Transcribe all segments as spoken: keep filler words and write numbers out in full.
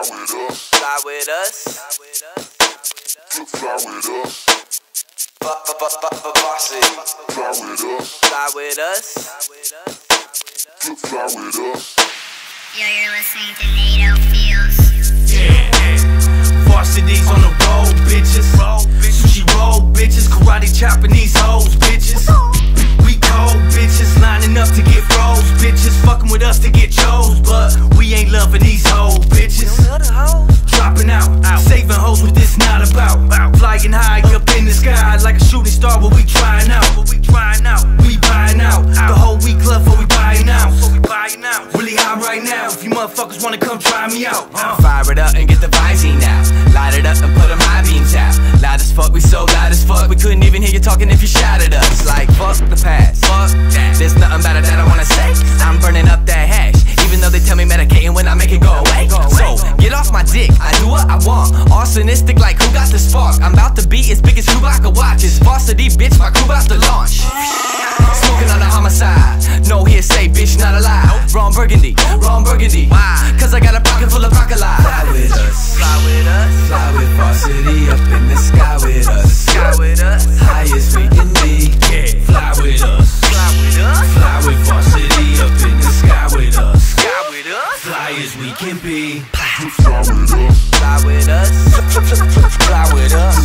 Fly with us. Fly with us. Varsity. Fly with us. Fly with us. Yo, you're listening to Nato, Feelz. Yeah, Varsity's on the road, bitches. Sushi roll, bitches. Karate chopping these hoes, bitches. We cold, bitches. Lining up to get froze, bitches. Fucking with us to get chose, but we ain't loving these hoes, bitches. Dropping out, saving hoes with this not about. Flying high up in the sky like a shooting star. What we trying out? What we trying out? We buying out. The whole week club for we buying out. Really high right now. If you motherfuckers wanna come try me out, uh. Fire it up and get the Varsity now. Light it up and put them high beams out. Loud as fuck, we so loud as fuck. We couldn't even hear you talking if you shouted us. Like fuck the past, fuck that. There's nothing better that I wanna say. I'm burning up that hash, even though they tell me medicating when I make it go away. So get off my dick, I do what I want. Arsonistic like who got the spark. I'm about to be as big as Chewbacca watches. Varsity, bitch, my crew about to launch. Smoking on the homicide, no hearsay, bitch, not alive. Wrong burgundy, wrong burgundy. Why? Cause I got a pocket full of broccoli. Fly with us, fly with us, fly with Varsity up in the sky with us. Sky with us, high as we can be. Yeah, fly with us, fly with us, fly with Varsity up in the sky with us. Sky with us, fly as we can be. Fly with us, fly with us, fly with us.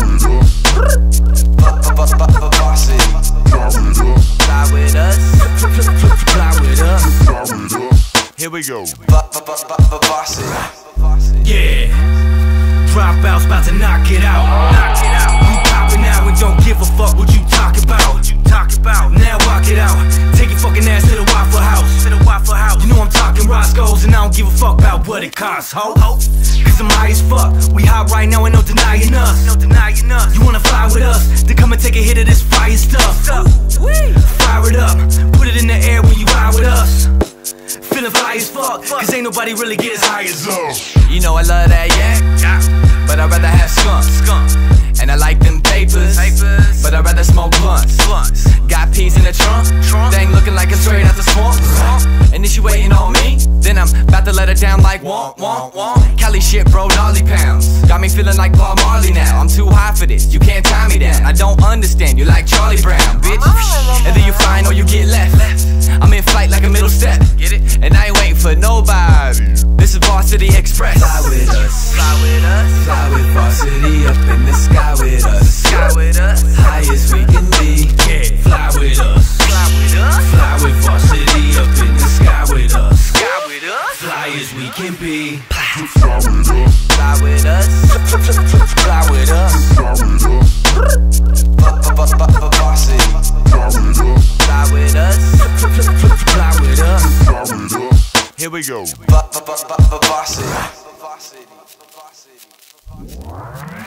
Varsity, fly with us, fly with us. Here we go. Varsity. Yeah, Dropouts about to knock it out. Knock it out. We popping out. We don't give a fuck what you talk about. What you talk about? Now rock it out. Take your fucking ass to the Waffle House. To the Waffle House. You know I'm talking Roscoe's and I don't give a fuck about what it costs, ho. Cause I'm high as fuck. We hot right now, ain't no denying us. No denying us. You wanna fly with us? Then come and take a hit of this fire stuff. Fire it up. Put it in the air when you ride with us. Feeling fly as fuck, cause ain't nobody really get as high as us. You know I love that yak, but I'd rather have skunk. And I like them papers, but I'd rather smoke blunts. Got peas in the trunk, thing looking like it's straight out the swamp. And if she waiting on me, then I'm about to let her down like womp, womp, womp. Cali shit, bro, gnarly pounds. Got me feeling like Bob Marley now. I'm too high for this, you can't tie me down. I don't understand, you like Charlie Brown, bitch. Either you flying or you get left. I'm in flight like a middle step, get it? And I ain't waiting for nobody. This is Varsity Express. Fly with us, fly with us, fly with Varsity up in the sky with us. Sky with us, high as we can be. Yeah, fly with us, fly with us, fly with Varsity up in the sky with us. Sky with us, fly as we can be. Fly with us, fly with us, fly with us. Varsity, fly with us, fly with us. Here we go. Varsity.